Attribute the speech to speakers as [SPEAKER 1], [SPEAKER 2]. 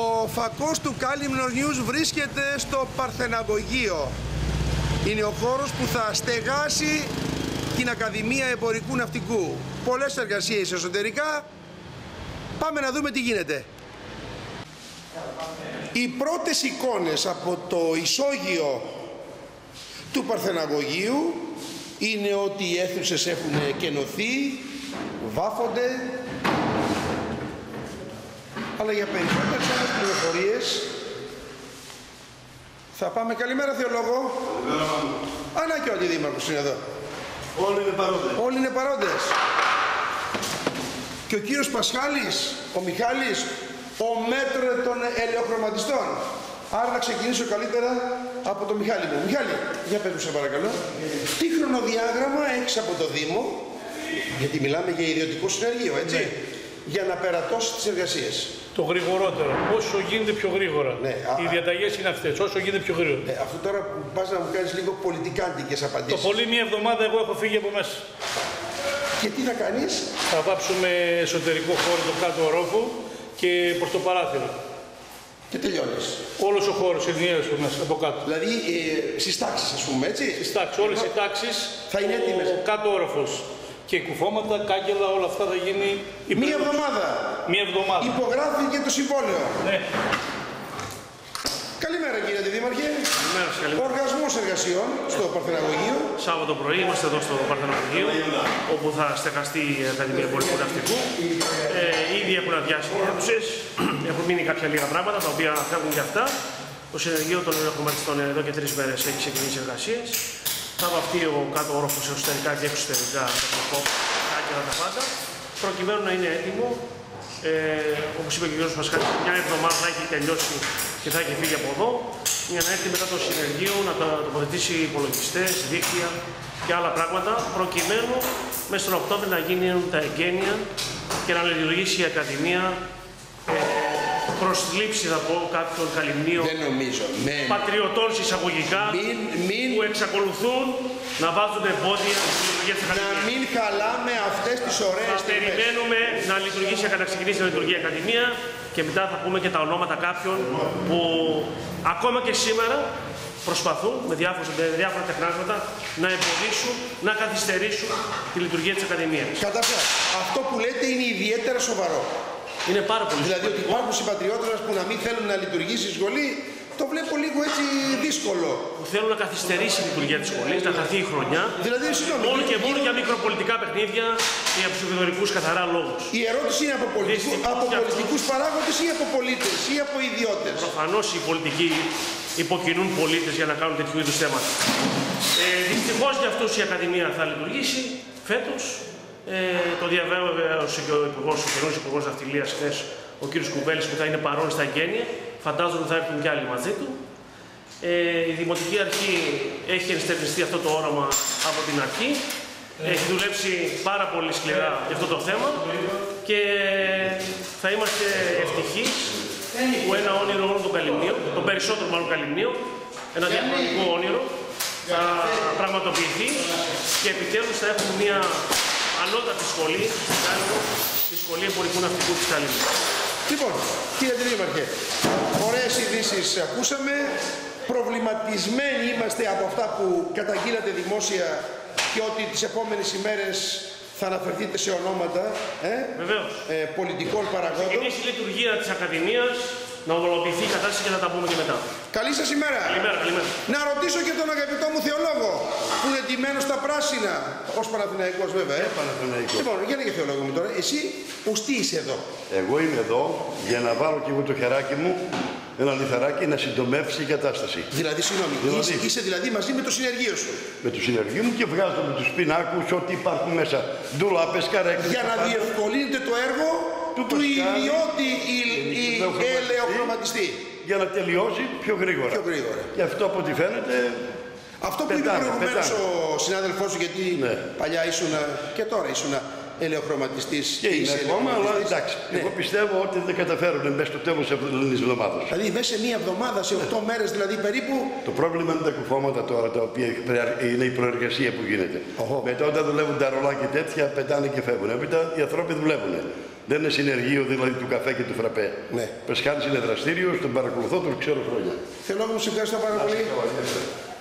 [SPEAKER 1] Ο φακός του Κάλυμνος News βρίσκεται στο Παρθεναγωγείο. Είναι ο χώρος που θα στεγάσει την Ακαδημία Εμπορικού Ναυτικού. Πολλές εργασίες εσωτερικά. Πάμε να δούμε τι γίνεται. Οι πρώτες εικόνες από το ισόγειο του Παρθεναγωγείου είναι ότι οι αίθουσες έχουν κενωθεί, βάφονται. Αλλά για περισσότερες όμως πληροφορίες θα πάμε. Καλημέρα, Θεολόγο.
[SPEAKER 2] Καλημέρα.
[SPEAKER 1] Ανά και ο Αντιδήμαρχος είναι εδώ.
[SPEAKER 2] Όλοι είναι παρόντες.
[SPEAKER 1] Όλοι είναι παρόντες. Και ο κύριος Πασχάλης, ο Μιχάλης, ο μέτρο των ελαιοχρωματιστών. Άρα να ξεκινήσω καλύτερα από τον Μιχάλη μου. Μιχάλη, για πες μου σε παρακαλώ. Τι χρονοδιάγραμμα έχεις από το Δήμο, γιατί μιλάμε για ιδιωτικό συνεργείο, έτσι, για να περατώσει τις εργασίες?
[SPEAKER 3] Το γρηγορότερο. Όσο γίνεται πιο γρήγορα.
[SPEAKER 1] Ναι,
[SPEAKER 3] οι διαταγές είναι αυτές. Όσο γίνεται πιο γρήγορα.
[SPEAKER 1] Αυτό τώρα πας να μου κάνεις λίγο πολιτικάντικες απαντήσεις.
[SPEAKER 3] Το πολύ μία εβδομάδα εγώ έχω φύγει από μέσα.
[SPEAKER 1] Και τι θα κάνεις?
[SPEAKER 3] Θα βάψουμε εσωτερικό χώρο, το κάτω ορόφο και προς το παράθυρο.
[SPEAKER 1] Και τελειώνεις.
[SPEAKER 3] Όλος ο χώρος ενιαίος μέσα από κάτω.
[SPEAKER 1] Δηλαδή στις τάξεις, ας πούμε, έτσι.
[SPEAKER 3] Στις τάξεις, όλες οι τάξεις.
[SPEAKER 1] Θα είναι έτοιμες.
[SPEAKER 3] Ο κάτω όροφος. Και κουφώματα, κάγκελα, όλα αυτά θα γίνει.
[SPEAKER 1] Μία εβδομάδα.
[SPEAKER 3] Μία εβδομάδα.
[SPEAKER 1] Υπογράφηκε το συμβόλαιο.
[SPEAKER 3] Ναι.
[SPEAKER 1] Καλημέρα, κύριε Αντιδήμαρχε.
[SPEAKER 4] Καλημέρα.
[SPEAKER 1] Οργασμός εργασιών στο Παρθεναγωγείο.
[SPEAKER 4] Σάββατο πρωί είμαστε εδώ στο Παρθεναγωγείο, όπου θα στεγαστεί η Ακαδημία Εμπορικού Ναυτικού. Ήδη έχουν αδειάσει οι αίθουσες. Έχουν μείνει κάποια λίγα πράγματα τα οποία φεύγουν και αυτά. Το συνεργείο των ελαιοχρωματιστών εδώ και 3 μέρες έχει ξεκινήσει εργασίες. Θα βαφτεί ο κάτω όροφος εσωτερικά και εξωτερικά, τα τα πάντα, προκειμένου να είναι έτοιμο. Όπως είπε και ο κ. Πασχάλης, μια εβδομάδα θα έχει τελειώσει και θα έχει φύγει από εδώ, για να έρθει μετά το συνεργείο να τοποθετήσει υπολογιστές, δίκτυα και άλλα πράγματα, προκειμένου μέσα στον Οκτώβριο να γίνουν τα εγγένεια και να λειτουργήσει η Ακαδημία προσλήψη, θα πω, κάποιων καλυμνίων πατριωτών εισαγωγικά που εξακολουθούν να βάζουν εμπόδια στην λειτουργία της Ακαδημίας.
[SPEAKER 1] Να μην χαλάμε αυτές τις ωραίες
[SPEAKER 4] στιγμές. Περιμένουμε να λειτουργήσει, να ξεκινήσει η λειτουργία Ακαδημία και μετά θα πούμε και τα ονόματα κάποιων που ακόμα και σήμερα προσπαθούν με διάφορα τεχνάσματα να εμποδίσουν, να καθυστερήσουν τη λειτουργία της Ακαδημίας.
[SPEAKER 1] Καταρχάς, αυτό που λέτε είναι ιδιαίτερα σοβαρό.
[SPEAKER 4] Είναι πάρα πολύ
[SPEAKER 1] δηλαδή ότι υπάρχουν συμπατριώτες μας που να μην θέλουν να λειτουργήσει η σχολή, το βλέπω λίγο έτσι δύσκολο.
[SPEAKER 4] Που θέλουν να καθυστερήσει η λειτουργία της σχολής, να χαθεί η χρονιά.
[SPEAKER 1] Δηλαδή, συγγνώμη,
[SPEAKER 4] μόνο και μόνο για μικροπολιτικά παιχνίδια και για ψηφιδωρικούς καθαρά λόγους.
[SPEAKER 1] Η ερώτηση είναι από πολιτικούς παράγοντες ή από πολίτες ή από ιδιώτες?
[SPEAKER 4] Προφανώς οι πολιτικοί υποκινούν πολίτες για να κάνουν τέτοιου είδους θέματα. Δυστυχώς για αυτούς η Ακαδημία θα λειτουργήσει φέτος. Το διαβέβαιωσε και ο καινούργιος Υπουργός Ναυτιλίας χθες, ο κ. Κουβέλης, που θα είναι παρόν στα εγγένεια. Φαντάζομαι ότι θα έρθουν κι άλλοι μαζί του. Η Δημοτική Αρχή έχει ενστερνιστεί αυτό το όραμα από την αρχή. Έχει δουλέψει πάρα πολύ σκληρά για αυτό το θέμα και θα είμαστε ευτυχείς που ένα όνειρο όλων των καλυμνίων, το περισσότερο μάλλον καλυμνίων, ένα διαχρονικό όνειρο, θα πραγματοποιηθεί και επιτέλους θα έχουμε μια ανώτατη σχολή στη Σχολή Εμπορικού Ναυτικού της Κάλυμνης.
[SPEAKER 1] Λοιπόν, κύριε Αντιδήμαρχε, ωραίες ειδήσεις ακούσαμε. Προβληματισμένοι είμαστε από αυτά που καταγγείλατε δημόσια και ότι τις επόμενες ημέρες θα αναφερθείτε σε ονόματα πολιτικών παραγόντων.
[SPEAKER 4] Θα ξεκινήσει η λειτουργία της Ακαδημίας, να ομολογηθεί η κατάσταση και θα τα πούμε και μετά.
[SPEAKER 1] Καλή σας ημέρα.
[SPEAKER 4] Καλημέρα, καλημέρα.
[SPEAKER 1] Να ρωτήσω και τον αγαπητό μου θεολόγο, που είναι ντυμένος στα πράσινα, ως Παναθηναϊκός βέβαια.
[SPEAKER 2] Παναθηναϊκός.
[SPEAKER 1] Λοιπόν, για να και θεολόγο μου τώρα, εσύ ως τι είσαι εδώ?
[SPEAKER 2] Εγώ είμαι εδώ για να βάλω και εγώ το χεράκι μου, ένα λιθαράκι, να συντομεύσει η κατάσταση.
[SPEAKER 1] Δηλαδή, συγγνώμη, είσαι δηλαδή μαζί με το συνεργείο σου?
[SPEAKER 2] Με το συνεργείο μου και βγάζω με τους πινάκους ό,τι υπάρχουν μέσα. Ντουλάπες, καρέκλες.
[SPEAKER 1] Για να διευκολύνετε το έργο του ιδιώτη ελαιοχρωματιστή.
[SPEAKER 2] Για να τελειώσει πιο γρήγορα.
[SPEAKER 1] Πιο γρήγορα.
[SPEAKER 2] Και αυτό από ό,τι φαίνεται.
[SPEAKER 1] Αυτό που είπε προηγουμένως ο συνάδελφός σου, γιατί παλιά ήσουν και τώρα ήσουν ελαιοχρωματιστής.
[SPEAKER 2] Και είναι ακόμα, αλλά εντάξει. Εγώ πιστεύω ότι δεν καταφέρουν μέσα στο τέλος της εβδομάδας.
[SPEAKER 1] Δηλαδή μέσα σε μία εβδομάδα, σε 8 μέρες δηλαδή περίπου.
[SPEAKER 2] Το πρόβλημα είναι τα κουφώματα τώρα, τα οποία είναι η προεργασία που γίνεται. Μετά όταν δουλεύουν τα ρολά και τέτοια, πετάνε και φεύγουν. Έπειτα οι άνθρωποι δουλεύουν. Δεν είναι συνεργείο δηλαδή του καφέ και του φραπέ.
[SPEAKER 1] Ναι.
[SPEAKER 2] Πεσχάλης είναι δραστήριος, τον παρακολουθώ, τον ξέρω χρόνια.
[SPEAKER 1] Θέλω να μου σε ευχαριστώ πάρα πολύ.